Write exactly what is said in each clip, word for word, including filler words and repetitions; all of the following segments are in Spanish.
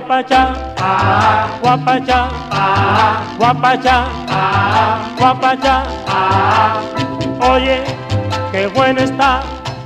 guapacha, ah, guapacha, ah, guapacha, ah, guapacha. ah. Oye, qué bueno está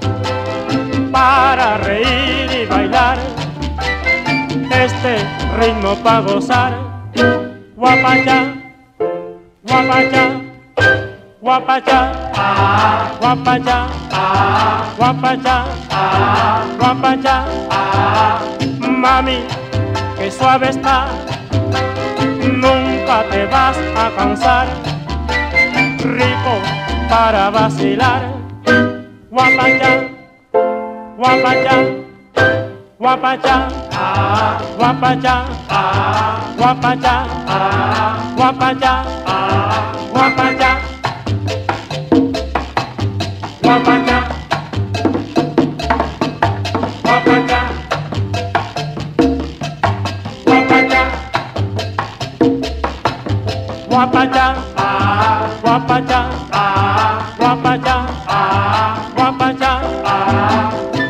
para reír y bailar, este ritmo para gozar. Guapacha, guapacha, guapacha, Ah, guapacha, ah, guapacha, ah, guapacha. ah. Mami, qué suave está, nunca te vas a cansar, rico para vacilar. Guapacha, guapacha, guapacha, Ah, guapacha, ah, guapacha, ah, guapacha, ah. guapacha, Guapacha, guapacha, guapacha, guapacha, ah, guapacha, ah, guapacha, ah, guapacha. ah.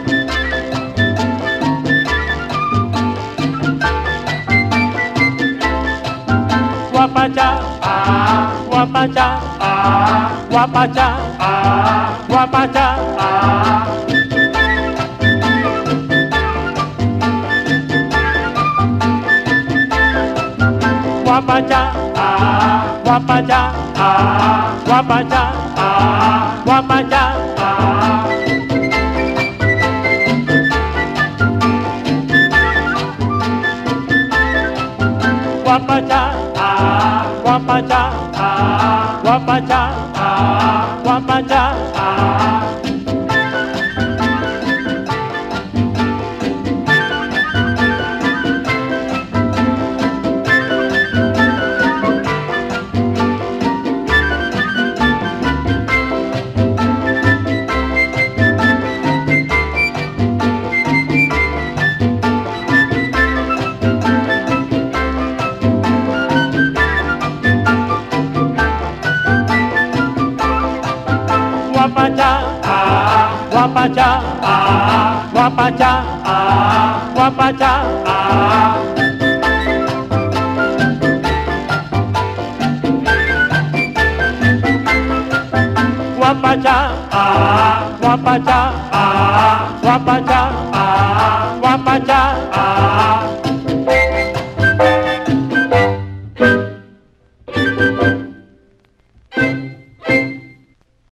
Guapacha, Ah, guapacha, ah, guapacha, ah, guapacha. ah. Guapacha, Ah, guapacha, ah, guapacha, ah, guapacha. ah. Guapacha, Ah, guapacha, ah, guapacha, ah, guapacha. ah. Guapacha, Ah, guapacha, ah, guapacha, ah, guapacha. ah. Guapacha, Ah, guapacha, ah, guapacha,